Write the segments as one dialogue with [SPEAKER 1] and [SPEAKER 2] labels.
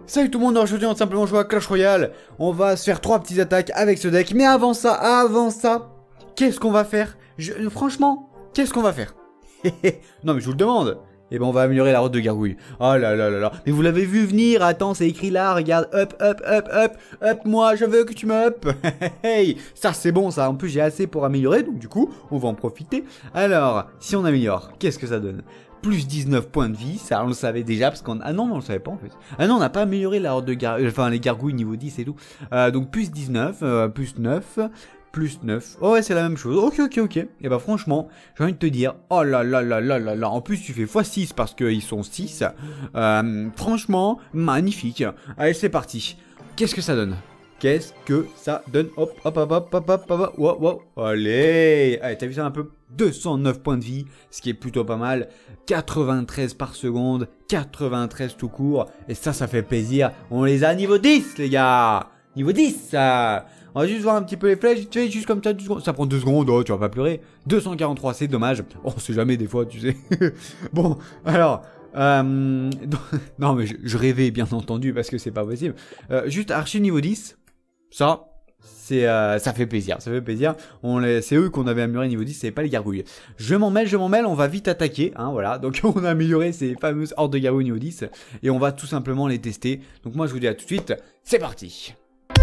[SPEAKER 1] Salut tout le monde, aujourd'hui on va simplement jouer à Clash Royale. On va se faire 3 petites attaques avec ce deck. Mais avant ça, qu'est-ce qu'on va faire? Franchement, qu'est-ce qu'on va faire? Non mais je vous le demande. Eh ben on va améliorer la route de gargouille. Oh là là là là. Mais vous l'avez vu venir, attends, c'est écrit là, regarde. Up, moi je veux que tu me up. Hey, ça c'est bon ça, en plus j'ai assez pour améliorer, donc du coup, on va en profiter. Alors, si on améliore, qu'est-ce que ça donne? Plus 19 points de vie, ça on le savait déjà parce qu'on... Ah non, on le savait pas en fait. Ah non, on n'a pas amélioré la horde de gargouilles, enfin les gargouilles niveau 10 et tout. Donc plus 19, plus 9, plus 9. Oh ouais, c'est la même chose. Ok. Et bah franchement, j'ai envie de te dire, oh là là là là là là. En plus tu fais x6 parce qu'ils sont 6. Franchement, magnifique. Allez, c'est parti. Qu'est-ce que ça donne? Qu'est-ce que ça donne? Hop. Wow. Allez, t'as vu ça un peu? 209 points de vie, ce qui est plutôt pas mal. 93 par seconde, 93 tout court. Et ça fait plaisir. On les a à niveau 10, les gars. Niveau 10, ça. On va juste voir un petit peu les flèches. Tu sais, juste comme ça, 2 secondes. Ça prend 2 secondes, oh, tu vas pas pleurer. 243, c'est dommage. Oh, on sait jamais des fois, tu sais. Bon, alors... non, mais je rêvais, bien entendu, parce que c'est pas possible. Juste archer niveau 10. Ça fait plaisir, c'est eux qu'on avait amélioré niveau 10, c'est pas les gargouilles. Je m'en mêle, on va vite attaquer, hein, voilà. Donc on a amélioré ces fameuses hordes de gargouilles niveau 10, et on va tout simplement les tester. Donc moi je vous dis à tout de suite, c'est parti.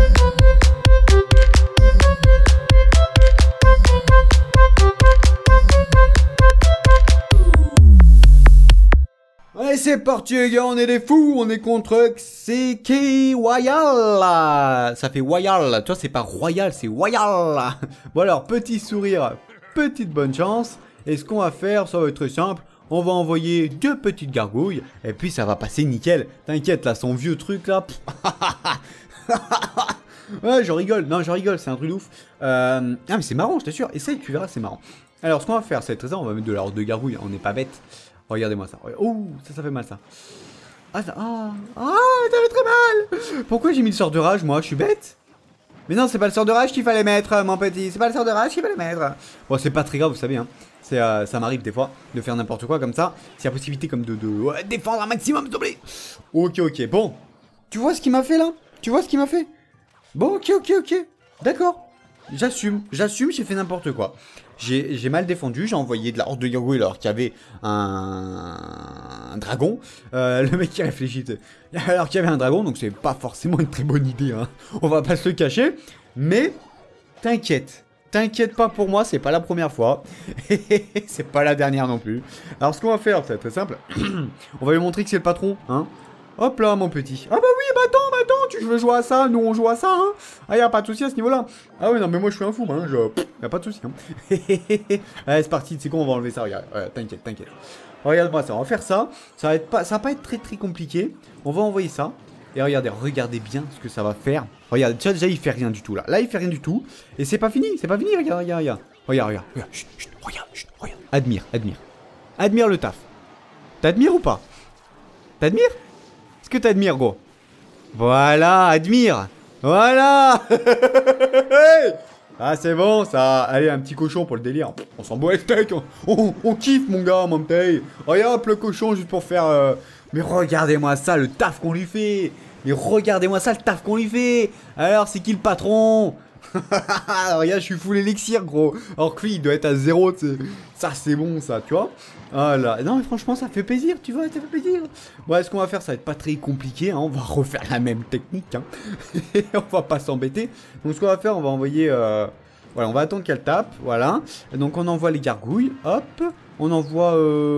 [SPEAKER 1] Allez, c'est parti les gars, on est des fous, on est contre Xeki Royal. Ça fait Royal, toi c'est pas Royal, c'est Royal. Bon alors, petit sourire, petite bonne chance. Et ce qu'on va faire, ça va être très simple. On va envoyer 2 petites gargouilles, et puis ça va passer nickel. T'inquiète, là, son vieux truc là. Ouais, je rigole, c'est un truc de ouf. Ah mais c'est marrant, je t'assure, essaye, tu verras, c'est marrant. Alors ce qu'on va faire, c'est très simple, on va mettre de la horde de gargouilles, on n'est pas bête. Regardez-moi ça. Oh, ça fait mal ça. Ça fait très mal. Pourquoi j'ai mis le sort de rage, moi? Je suis bête? Mais non, c'est pas le sort de rage qu'il fallait mettre, mon petit. C'est pas le sort de rage qu'il fallait mettre. Bon, c'est pas très grave, vous savez, hein. Ça m'arrive des fois de faire n'importe quoi comme ça. S'il y a possibilité comme de défendre un maximum, s'il te plaît. Ok. Bon. Tu vois ce qu'il m'a fait là? Bon, ok. D'accord. J'assume, j'ai fait n'importe quoi. J'ai mal défendu, j'ai envoyé de la horde de gargouilles alors qu'il y avait un dragon. Le mec qui réfléchit. Alors qu'il y avait un dragon, donc c'est pas forcément une très bonne idée, hein. On va pas se le cacher. Mais t'inquiète pas pour moi, c'est pas la première fois. C'est pas la dernière non plus. Alors ce qu'on va faire, c'est très simple. On va lui montrer que c'est le patron, hein. Hop là, mon petit. Ah bah oui, bah attends, tu veux jouer à ça, nous on joue à ça, hein. Ah, y'a pas de souci à ce niveau-là. Ah ouais, non, mais moi je suis un fou, hein. Y'a pas de souci, hein. Allez, c'est parti, c'est quoi, on va enlever ça, regarde. Ouais, t'inquiète. Regarde-moi ça, on va faire ça. Ça va pas être très compliqué. On va envoyer ça. Et regardez bien ce que ça va faire. Regarde, déjà il fait rien du tout là. Là, il fait rien du tout. Et c'est pas fini, regarde. Regarde. Chut, regarde. Admire. Admire le taf. T'admires ou pas? T'admires? Est-ce que t'admires, gros? Voilà, admire. Voilà. Ah, c'est bon, ça. Allez, un petit cochon pour le délire. On s'en bat les steaks. On kiffe, mon gars, mon petit. Regarde le cochon juste pour faire... Mais regardez-moi ça, le taf qu'on lui fait. Alors, c'est qui le patron? Regarde, je suis full élixir, gros. Alors que lui, il doit être à 0, tu sais. Ça, c'est bon, ça, tu vois. Voilà. Non, mais franchement, ça fait plaisir, tu vois, ça fait plaisir. Bon, ce qu'on va faire, ça va être pas très compliqué, hein. On va refaire la même technique, hein. On va pas s'embêter. Donc, ce qu'on va faire, on va envoyer... Voilà, on va attendre qu'elle tape, voilà. Et donc, on envoie les gargouilles, hop. On envoie...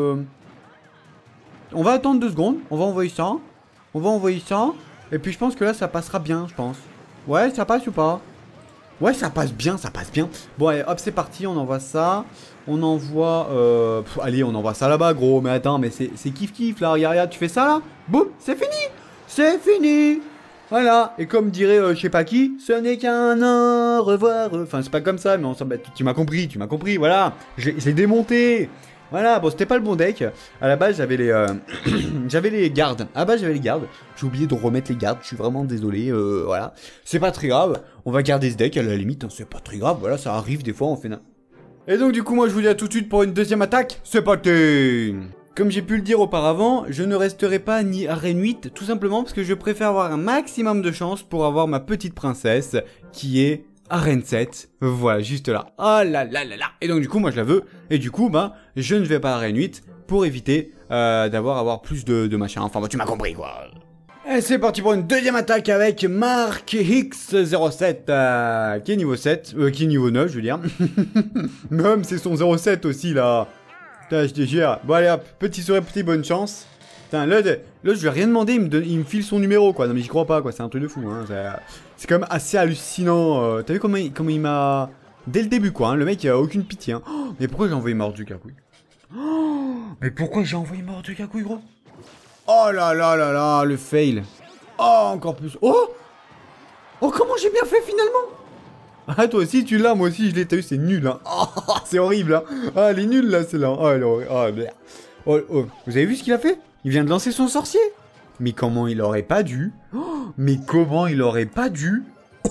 [SPEAKER 1] On va attendre 2 secondes. On va envoyer ça. Et puis, je pense que là, ça passera bien, je pense. Ouais, ça passe ou pas? Ouais, ça passe bien. Bon, allez, hop, c'est parti, on envoie ça. On envoie... allez, on envoie ça là-bas, gros. Mais attends, mais c'est kiff, là. Regarde, tu fais ça, là. Boum, c'est fini. Voilà. Et comme dirait, je sais pas qui, ce n'est qu'un au revoir. Enfin, c'est pas comme ça, mais on s'en... Tu m'as compris, voilà. Je l'ai démonté. Voilà, bon, c'était pas le bon deck. À la base, j'avais les... j'avais les gardes. J'ai oublié de remettre les gardes. Je suis vraiment désolé. Voilà. C'est pas très grave. On va garder ce deck à la limite. Hein, c'est pas très grave. Voilà, ça arrive des fois. On fait... Et donc, du coup, moi, je vous dis à tout de suite pour une deuxième attaque. C'est parti. Comme j'ai pu le dire auparavant, je ne resterai pas ni à Reine 8, tout simplement parce que je préfère avoir un maximum de chance pour avoir ma petite princesse, qui est à Reine 7. Voilà, juste là. Oh là là là là. Et donc du coup, moi je la veux, et du coup, bah, je ne vais pas à Reine 8 pour éviter d'avoir plus de machin. Enfin, bah, tu m'as compris, quoi. Et c'est parti pour une deuxième attaque avec Mark X07, qui est niveau 7, qui est niveau 9, je veux dire. Même c'est son 07 aussi, là. Putain, je te jure. Bon, allez hop, petit sourire, petit bonne chance. Putain, là, je lui ai rien demandé, il me file son numéro, quoi. Non, mais j'y crois pas, quoi. C'est un truc de fou, hein. C'est quand même assez hallucinant. T'as vu comment il m'a... Dès le début, quoi. Hein, le mec, il a aucune pitié, hein. Oh, mais pourquoi j'ai envoyé mort du cacouille? Oh, mais pourquoi j'ai envoyé mort du cacouille, gros? Oh là là là là, le fail. Oh, encore plus. Oh! Oh, comment j'ai bien fait, finalement? Ah, toi aussi, tu l'as, moi aussi, je l'ai. T'as vu, c'est nul, hein. Oh, c'est horrible, hein. Ah, elle est nulle, là, c'est là. Oh, elle est horrible. Oh, merde. Oh, oh. Vous avez vu ce qu'il a fait? Il vient de lancer son sorcier. Mais comment il aurait pas dû? Oh, mais comment il aurait pas dû?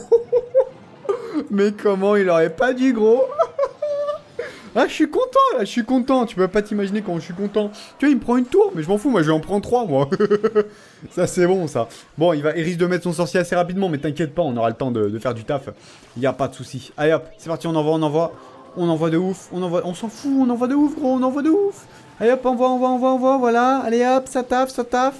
[SPEAKER 1] Mais comment il aurait pas dû, gros? Ah, je suis content, là, je suis content. Tu peux pas t'imaginer comment je suis content. Tu vois, il me prend une tour, mais je m'en fous, moi, je vais en prendre 3, moi. Ça, c'est bon, ça. Bon, il risque de mettre son sorcier assez rapidement, mais t'inquiète pas, on aura le temps de faire du taf. Il y a pas de souci. Allez, hop, c'est parti, on envoie. On envoie de ouf, on s'en fout, on envoie de ouf, gros, on envoie de ouf. Allez, hop, envoie, voilà. Allez, hop, ça taffe.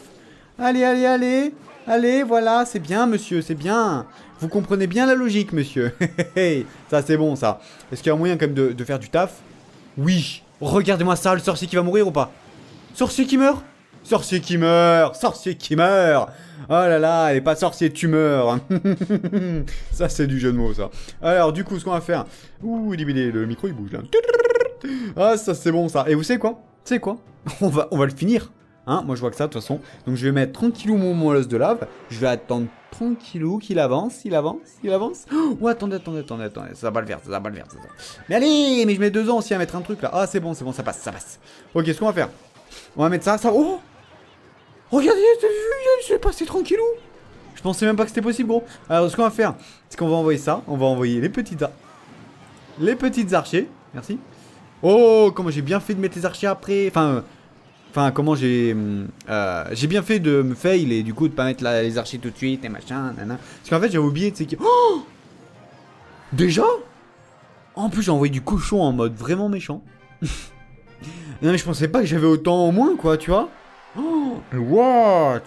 [SPEAKER 1] Allez, voilà, c'est bien, monsieur, c'est bien. Vous comprenez bien la logique, monsieur. Ça, c'est bon, ça. Est-ce qu'il y a un moyen, quand même, de faire du taf? Oui. Regardez-moi ça, le sorcier qui va mourir ou pas? Sorcier qui meurt? Sorcier qui meurt. Oh là là, elle est pas sorcier, tu meurs. Ça, c'est du jeu de mots, ça. Alors, du coup, ce qu'on va faire... Ouh, le micro, il bouge, là. Ah, ça, c'est bon, ça. Et vous savez quoi? On va le finir. Hein, moi je vois que ça de toute façon. Donc je vais mettre tranquillou mon molosse de lave. Je vais attendre tranquillou qu'il avance. Oh, attendez. Ça va le faire. Mais allez, mais je mets 2 ans aussi à mettre un truc là. Ah, c'est bon, ça passe. Ok, ce qu'on va faire. On va mettre ça. Oh, regardez, t'as vu, il s'est passé tranquillou. Je pensais même pas que c'était possible, gros. Alors ce qu'on va faire, c'est qu'on va envoyer ça. On va envoyer les petites archers. Merci. Oh, comment j'ai bien fait de mettre les archers après. Enfin, comment j'ai bien fait de me fail et du coup de pas mettre les archers tout de suite et machin, nanana. Parce qu'en fait, j'avais oublié, tu sais que... Oh, déjà? En plus, j'ai envoyé du cochon en mode vraiment méchant. Non, mais je pensais pas que j'avais autant en moins, quoi, tu vois. Oh, what?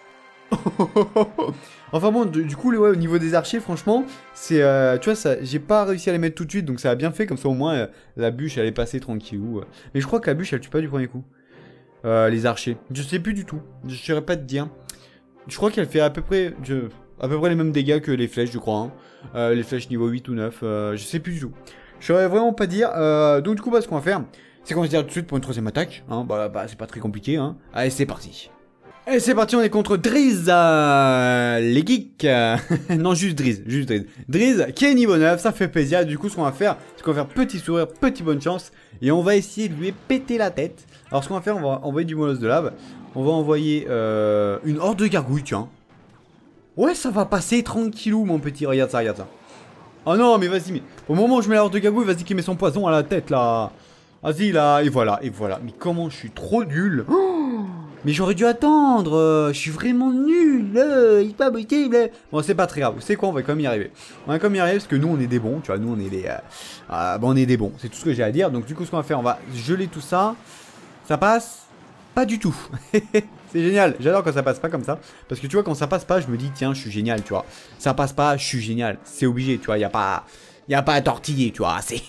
[SPEAKER 1] Enfin bon, du coup, ouais, au niveau des archers, franchement, c'est... tu vois, ça, j'ai pas réussi à les mettre tout de suite, donc ça a bien fait, comme ça au moins, la bûche, elle est passée tranquillou. Mais je crois que la bûche, elle tue pas du premier coup. Les archers. Je sais plus du tout. Je saurais pas te dire. Je crois qu'elle fait à peu près les mêmes dégâts que les flèches, je crois. Hein. Les flèches niveau 8 ou 9. Je sais plus du tout. Je saurais vraiment pas dire. Donc du coup, ce qu'on va faire, c'est qu'on va se dire tout de suite pour une troisième attaque. Hein. Bah, c'est pas très compliqué. Hein. Allez, c'est parti. Et c'est parti, on est contre Driz, les geeks. Non, juste Driz. Driz, qui est niveau 9, ça fait plaisir. Du coup, ce qu'on va faire, c'est qu'on va faire petit sourire, petit bonne chance. Et on va essayer de lui péter la tête. Alors, ce qu'on va faire, on va envoyer du molosse de lave. On va envoyer une horde de gargouilles, tiens. Ouais, ça va passer tranquillou, mon petit. Regarde ça. Oh non, mais vas-y, mais au moment où je mets la horde de gargouilles, vas-y qu'il met son poison à la tête, là. Vas-y, là, et voilà. Mais comment je suis trop nul. Oh, mais j'aurais dû attendre. Je suis vraiment nul. Il est pas possible. Bon, c'est pas très grave. Vous savez quoi, on va quand même y arriver. Parce que nous, on est des bons. Tu vois, nous, on est des... on est des bons. C'est tout ce que j'ai à dire. Donc, du coup, ce qu'on va faire, on va geler tout ça. Ça passe pas du tout. C'est génial. J'adore quand ça passe pas comme ça. Parce que tu vois, quand ça passe pas, je me dis, tiens, je suis génial, tu vois. Ça passe pas, je suis génial. C'est obligé, tu vois. Y a pas à tortiller, tu vois. C'est...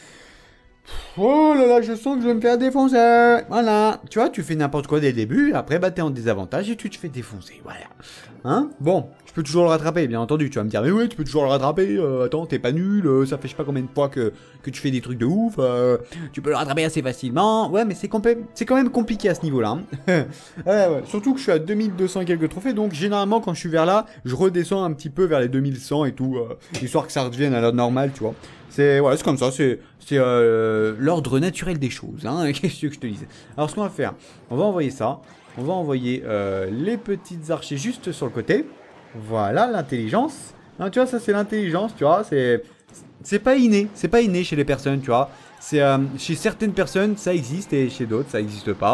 [SPEAKER 1] Oh là là, je sens que je vais me faire défoncer. Voilà. Tu vois, tu fais n'importe quoi dès le début. Après, bah, t'es en désavantage et tu te fais défoncer. Voilà. Hein? Bon, je peux toujours le rattraper, bien entendu. Tu vas me dire, mais oui, tu peux toujours le rattraper. Attends, t'es pas nul. Ça fait je sais pas combien de fois que tu fais des trucs de ouf. Tu peux le rattraper assez facilement. Ouais, mais c'est quand même compliqué à ce niveau-là. Hein. Ouais. Surtout que je suis à 2200 et quelques trophées. Donc, généralement, quand je suis vers là, je redescends un petit peu vers les 2100 et tout. Histoire que ça redevienne à l'heure normale, tu vois. C'est comme ça, c'est l'ordre naturel des choses, hein. Qu'est-ce que je te disais? Alors, ce qu'on va faire, on va envoyer ça. On va envoyer les petites archers juste sur le côté. Voilà, l'intelligence. Hein, tu vois, ça, c'est l'intelligence, tu vois. C'est pas inné. C'est pas inné chez les personnes, tu vois. Chez certaines personnes, ça existe et chez d'autres, ça existe pas.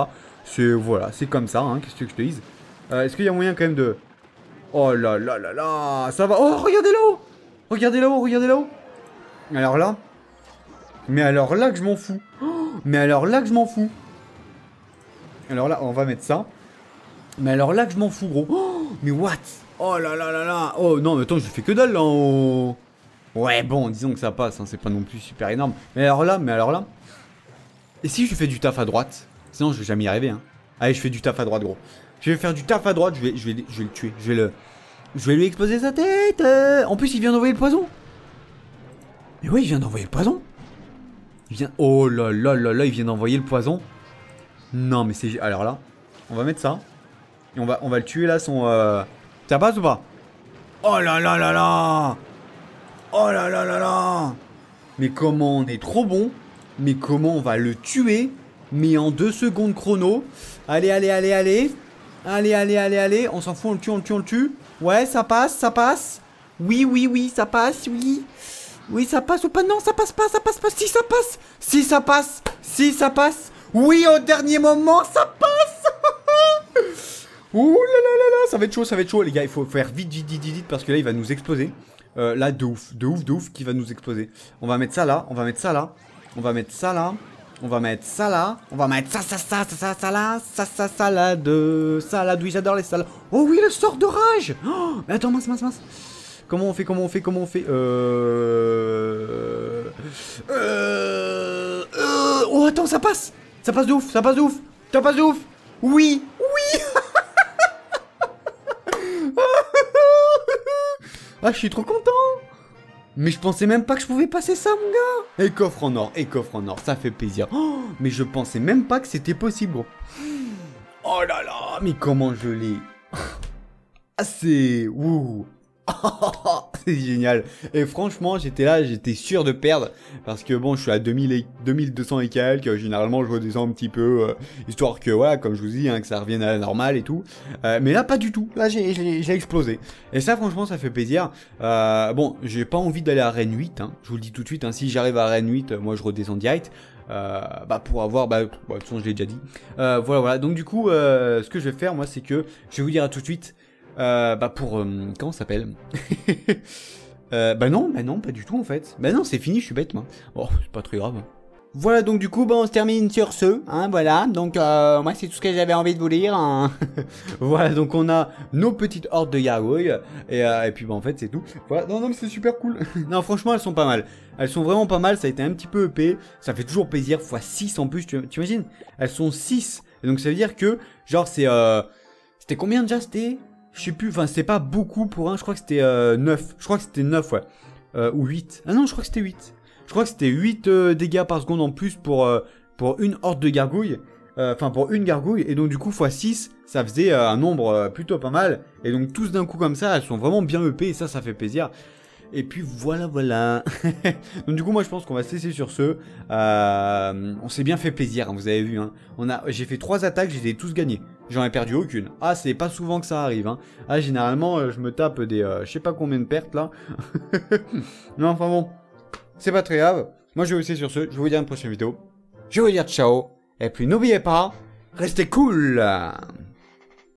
[SPEAKER 1] Voilà, c'est comme ça, hein, qu'est-ce que je te dise. Est-ce qu'il y a moyen quand même de... Oh là là là là, ça va. Oh, regardez là-haut. Regardez là-haut, regardez là-haut. Alors là... Mais alors là que je m'en fous. Oh, mais alors là que je m'en fous. Alors là, on va mettre ça. Mais alors là que je m'en fous, gros. Oh, mais what? Oh là là là là. Oh non, mais attends, je fais que dalle là en haut. Ouais, bon, disons que ça passe, hein, c'est pas non plus super énorme. Mais alors là. Et si je fais du taf à droite? Sinon, je vais jamais y arriver, hein. Allez, je fais du taf à droite, gros. Je vais faire du taf à droite, je vais le tuer. Je vais lui exploser sa tête. En plus, il vient d'envoyer le poison. Mais oui, il vient d'envoyer le poison. Oh là là là là, il vient d'envoyer le poison. Non, mais c'est... Alors là, on va mettre ça. Et on va le tuer là, son... Ça passe ou pas? Oh là là là là. Oh là là là là. Mais comment on est trop bon. Mais comment on va le tuer. Mais en 2 secondes chrono. Allez, allez, allez, allez. Allez, allez, allez, allez. On s'en fout, on le tue, on le tue, on le tue. Ouais, ça passe, ça passe. Oui, oui, oui, ça passe, oui. Oui, ça passe ou pas? Non, ça passe pas, ça passe pas. Si, ça passe. Si, ça passe. Si, ça passe. Oui, au dernier moment, ça passe. Ouh là là là là. Ça va être chaud, les gars. Il faut faire vite, vite, vite, vite, parce que là, il va nous exploser. Là, de ouf, qui va nous exploser. On va mettre ça là, on va mettre ça là. On va mettre ça là. On va mettre ça là. On va mettre ça là. Ça, salade. Salade, oui, j'adore les salades. Oh oui, le sort de rage. Oh, mais attends, mince. Comment on fait? Oh, attends, ça passe. Ça passe de ouf. Oui. Ah, je suis trop content. Mais je pensais même pas que je pouvais passer ça, mon gars. Et coffre en or, ça fait plaisir. Oh, mais je pensais même pas que c'était possible, gros. Oh là là, mais comment je l'ai. Ah, c'est... Ouh. C'est génial. Et franchement, j'étais sûr de perdre. Parce que bon, je suis à 2200 et quelques. Généralement, je redescends un petit peu. Histoire que, voilà, comme je vous dis, hein, que ça revienne à la normale et tout. Mais là, pas du tout. Là, j'ai explosé. Et ça, franchement, ça fait plaisir. Bon, j'ai pas envie d'aller à Rennes 8. Hein, je vous le dis tout de suite. Hein, si j'arrive à Rennes 8, moi, je redescends direct. Pour avoir... de toute façon, je l'ai déjà dit. Voilà. Donc, du coup, ce que je vais faire, moi, c'est que... Je vais vous dire à tout de suite... comment ça s'appelle? Non, pas du tout en fait. Non, c'est fini, je suis bête moi. Oh, c'est pas très grave. Voilà, donc du coup, on se termine sur ce, hein, voilà. Donc, moi, c'est tout ce que j'avais envie de vous dire. Hein. Voilà, donc on a nos petites hordes de gargouilles. Et puis, en fait, c'est tout. Voilà, non, mais c'est super cool. Non, franchement, elles sont pas mal. Elles sont vraiment pas mal, ça a été un petit peu EP. Ça fait toujours plaisir, x6 en plus, tu imagines? Elles sont 6. Et donc, ça veut dire que, genre, c'était combien déjà? Je sais plus, enfin c'était pas beaucoup pour un, je crois que c'était 9. Je crois que c'était 9, ouais. Ou 8. Ah non, je crois que c'était 8. Je crois que c'était 8 dégâts par seconde en plus pour une horde de gargouilles. Enfin pour une gargouille. Et donc du coup, x6, ça faisait un nombre plutôt pas mal. Et donc tous d'un coup comme ça, elles sont vraiment bien EP et ça fait plaisir. Et puis voilà. Donc du coup, moi je pense qu'on va se laisser sur ce. On s'est bien fait plaisir, hein, vous avez vu. Hein. J'ai fait 3 attaques, je les ai tous gagnés. J'en ai perdu aucune. Ah, c'est pas souvent que ça arrive. Hein. Ah, généralement, je me tape des... je sais pas combien de pertes là. Non, enfin bon. C'est pas très grave. Moi, je vais vous laisser sur ce. Je vais vous dire à une prochaine vidéo. Je vais vous dire ciao. Et puis n'oubliez pas, restez cool.